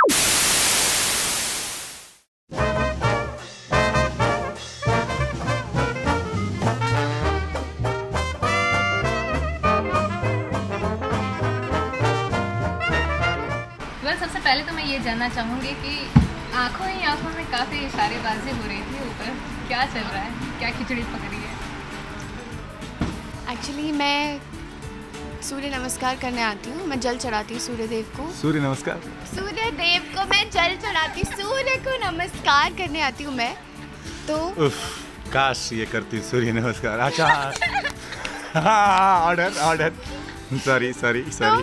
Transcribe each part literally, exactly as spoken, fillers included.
सबसे पहले तो मैं ये जानना चाहूँगी कि आंखों ही आंखों में काफ़ी इशारेबाजी हो रही थी ऊपर, क्या चल रहा है, क्या खिचड़ी पक रही है? एक्चुअली मैं सूर्य नमस्कार करने आती हूँ, मैं जल चढ़ाती हूँ सूर्य देव को। सूर्य नमस्कार? सूर्य देव को मैं जल चढ़ाती, सूर्य को नमस्कार करने आती हूँ मैं। तो उफ, काश ये करती सूर्य नमस्कार। अच्छा order order sorry sorry sorry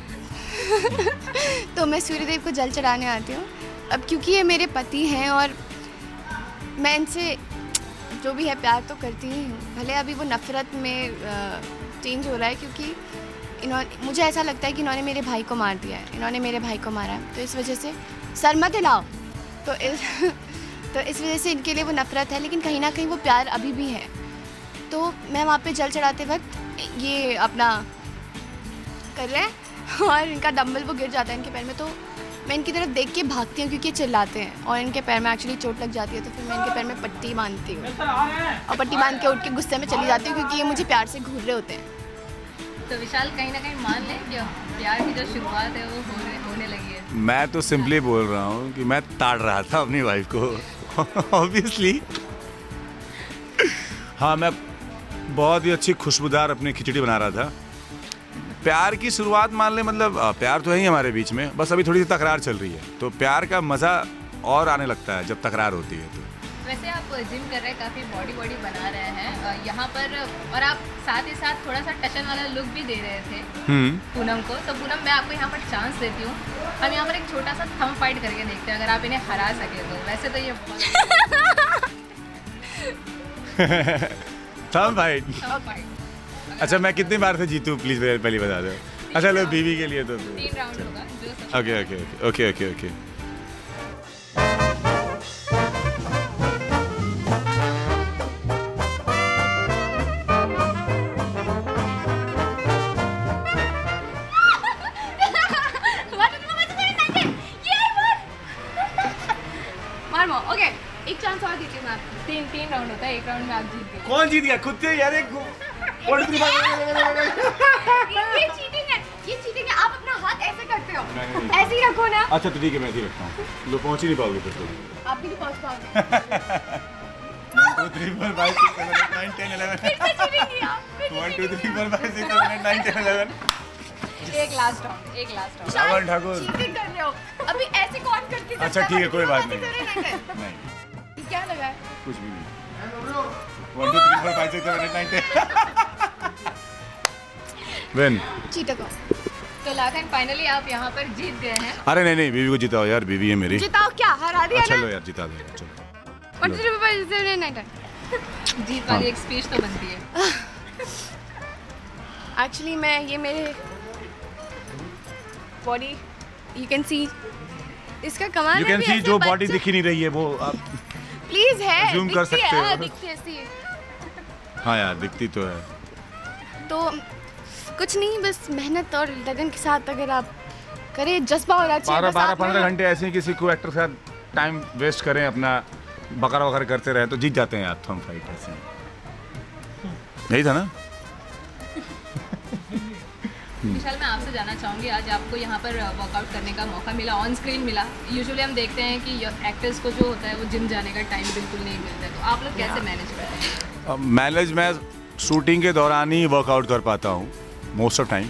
तो मैं सूर्य देव को जल चढ़ाने आती हूँ। अब क्योंकि ये मेरे पति हैं और मैं इनसे जो भी है प्यार तो करती ही हूँ, भले अभी वो नफ़रत में चेंज हो रहा है क्योंकि इन्होंने, मुझे ऐसा लगता है कि इन्होंने मेरे भाई को मार दिया है, इन्होंने मेरे भाई को मारा है, तो इस वजह से सर मत हिलाओ, तो इस तो इस वजह से इनके लिए वो नफ़रत है, लेकिन कहीं ना कहीं वो प्यार अभी भी है। तो मैं वहाँ पे जल चढ़ाते वक्त ये अपना कर रहे हैं और इनका डंबल वो गिर जाता है इनके पैर में, तो मैं इनकी तरफ देख के भागती हूँ क्योंकि ये चिल्लाते हैं और इनके पैर में एक्चुअली चोट लग जाती है, तो फिर मैं इनके पैर में पट्टी बांधती हूँ और पट्टी बांध के उठ के गुस्से में चली जाती हूँ क्योंकि ये मुझे प्यार से घूर रहे होते हैं। तो विशाल कहीं ना कहीं मान लें कि प्यार की जो शुरुआत है वो होने होने लगी है। मैं तो सिंपली बोल रहा हूँ कि मैं ताड़ रहा था अपनी वाइफ को ऑब्वियसली। हाँ, मैं बहुत ही अच्छी खुशबूदार अपनी खिचड़ी बना रहा था। प्यार की शुरुआत मान ले, मतलब प्यार तो है ही हमारे बीच में, बस अभी थोड़ी सी तकरार चल रही है, तो प्यार का मज़ा और आने लगता है जब तकरार होती है। तो वैसे आप जिम कर रहे हैं, काफ़ी बॉडी बॉडी बना रहे हैं यहाँ पर, और आप साथ ही साथ थोड़ा सा टशन वाला लुक भी दे रहे थे पूनम को। तो पूनम, मैं आपको यहाँ पर चांस देती हूँ, हम यहाँ पर एक छोटा सा थंब फाइट करके देखते हैं, अगर आप इन्हें हरा सके तो। वैसे तो ये थंब फाइट? अच्छा, मैं कितनी बार से जीतूँ प्लीज़ पहले बता दो। अच्छा लो, बीवी के लिए तो तीन राउंड होगा। Okay okay okay okay okay okay, एक चांस और दीजिए मैं आपको। तीन तीन राउंड होता है, एक राउंड में आप जीत गए। कौन जीत गया? खुद से यार। एक ये चीटिंग है, ये चीटिंग है। आप अपना हाथ ऐसे करते हो, ऐसे ही रखो ना। अच्छा तो ठीक है, मैं ऐसे ही रखता हूँ। लो, पहुँच ही नहीं पाओगे फिर तो। आप भी नहीं पहुँच पाओगे। One two three four five six seven eight nine ten eleven. One two three four five six seven eight nine ten eleven. एक लास्ट राउंड, एक last round. Shravan Thakur cheating कर रहे हो। अभी ऐसे कौन करके सकता है? अच्छा ठीक है, कोई बात नहीं। नहीं, क्या लगा है? कुछ भी नहीं। One two three four five six seven eight nine ten. Win. Cheater को। तो लाखन, फाइनली आप यहाँ पर जीत गए हैं। अरे नहीं नहीं, बीवी को जिताओ यार, बीवी है मेरी। जिताओ क्या? हरा दिया ना। चलो यार, जिता दो यार, चलो। One two three four five six seven eight nine ten. जीत वाली एक स्पीच तो बनती है। एक्चुअली मैं, ये मेरे बॉडी यू कैन सी, इसका कमाल है। यू कैन सी, जो बॉडी दिख ही नहीं रही है वो आप प्लीज है, जूम कर सकते हो। दिखती है ऐसी। हाँ यार, दिखती तो है। तो कुछ नहीं, बस मेहनत और लगन के साथ अगर आप करें, जज्बा होना चाहिए। बारह बारह पंद्रह घंटे ऐसे ही किसी को एक्टर के साथ टाइम वेस्ट करें, अपना बकरा वगैरह करते रहे तो जीत जाते हैं यार। थंब फाइट ऐसे यही था ना। विशाल, मैं आपसे जानना चाहूँगी, आज आपको यहाँ पर वर्कआउट करने का मौका मिला, ऑन स्क्रीन मिला। यूजुअली हम देखते हैं कि एक्टर्स को जो होता है वो जिम जाने का टाइम बिल्कुल नहीं मिलता है, तो आप लोग कैसे मैनेज करते हैं? मैनेज मैं शूटिंग के दौरान ही वर्कआउट कर पाता हूँ मोस्ट ऑफ टाइम।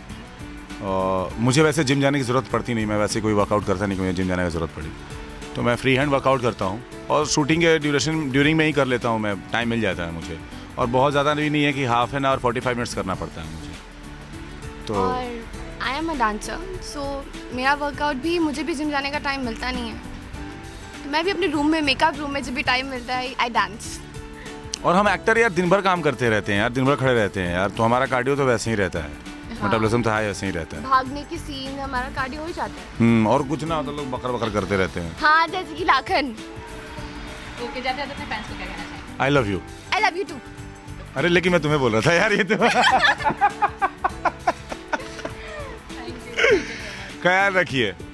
मुझे वैसे जिम जाने की ज़रूरत पड़ती नहीं, मैं वैसे कोई वर्कआउट करता नहीं कि मुझे जिम जाने की ज़रूरत पड़ी, तो मैं फ्री हैंड वर्कआउट करता हूँ और शूटिंग के ड्यूरेशन ड्यूरिंग में ही कर लेता हूँ मैं, टाइम मिल जाता है मुझे, और बहुत ज़्यादा भी नहीं है कि half an hour forty five minutes करना पड़ता है मुझे। तो और आई एम अ डांसर, सो मेरा वर्कआउट भी, मुझे भी जिम जाने का टाइम मिलता नहीं है, तो मैं भी अपने रूम में, मेकअप रूम में जब भी टाइम मिलता है आई डांस। और हम एक्टर यार दिन भर काम करते रहते हैं यार, दिन भर खड़े रहते हैं यार, तो हमारा कार्डियो तो वैसे ही रहता है। हाँ। मेटाबॉलिज्म तो हाई ऐसे ही रहता है, भागने की सीन हमारा कार्डियो हो जाता है। हम्म और कुछ ना होता, लोग बकर बकर करते रहते हैं। हाँ, जैसे कि लाखन। ओके, जाते जाते अपने फैंस को क्या कहना चाहिए? I love you. I love you too. अरे लेकिन मैं तुम्हें बोल रहा था यार, ये तो ख्याल रखिए।